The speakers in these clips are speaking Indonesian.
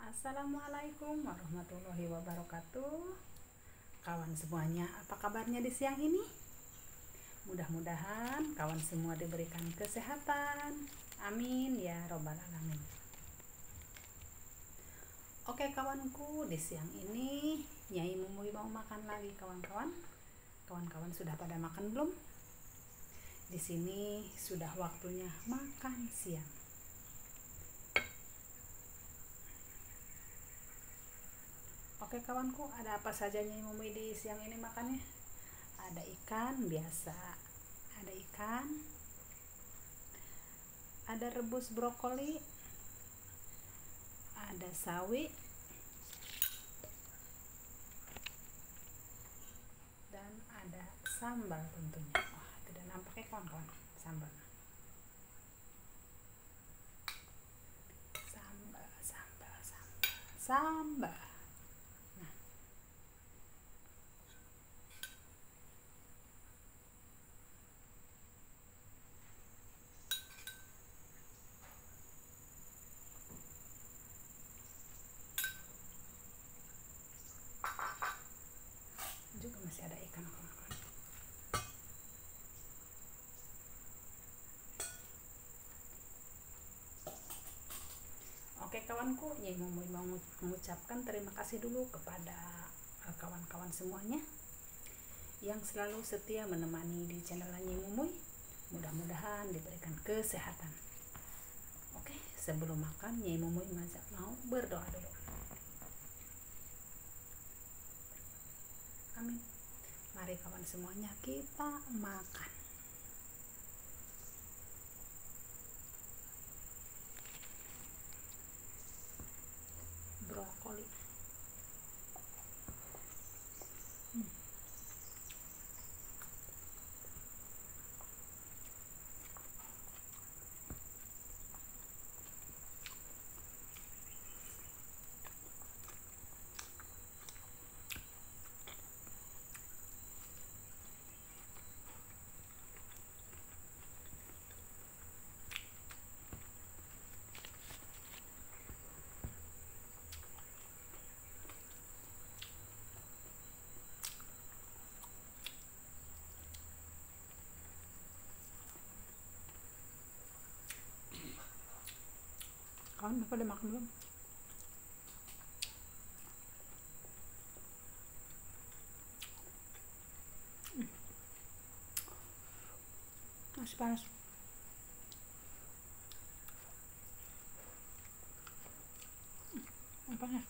Assalamualaikum warahmatullahi wabarakatuh. Kawan semuanya, apa kabarnya di siang ini? Mudah-mudahan kawan semua diberikan kesehatan. Amin ya robbal alamin. Oke kawanku, di siang ini Nyai Mumui mau makan lagi kawan-kawan. Kawan-kawan sudah pada makan belum? Di sini sudah waktunya makan siang. Oke kawanku, ada apa saja Nyai Mumui di siang ini makannya? Ada ikan biasa, ada ikan, ada rebus brokoli, ada sawi, dan ada sambal tentunya. Wah, tidak nampaknya kawan-kawan, sambal. Sambal. Nah, juga masih ada ikan kawan-kawan. Oke kawanku, Nyai Mumui mau mengucapkan terima kasih dulu kepada kawan-kawan semuanya yang selalu setia menemani di channel Nyai Mumui. Mudah-mudahan diberikan kesehatan. Oke, sebelum makan Nyai Mumui mau berdoa dulu. Amin. Mari kawan semuanya kita makan. Brokoli. Kawan Bapak udah makan belum? Masih panas. Panas.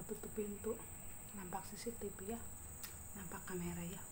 tutup pintu, nampak CCTV ya, nampak kamera ya.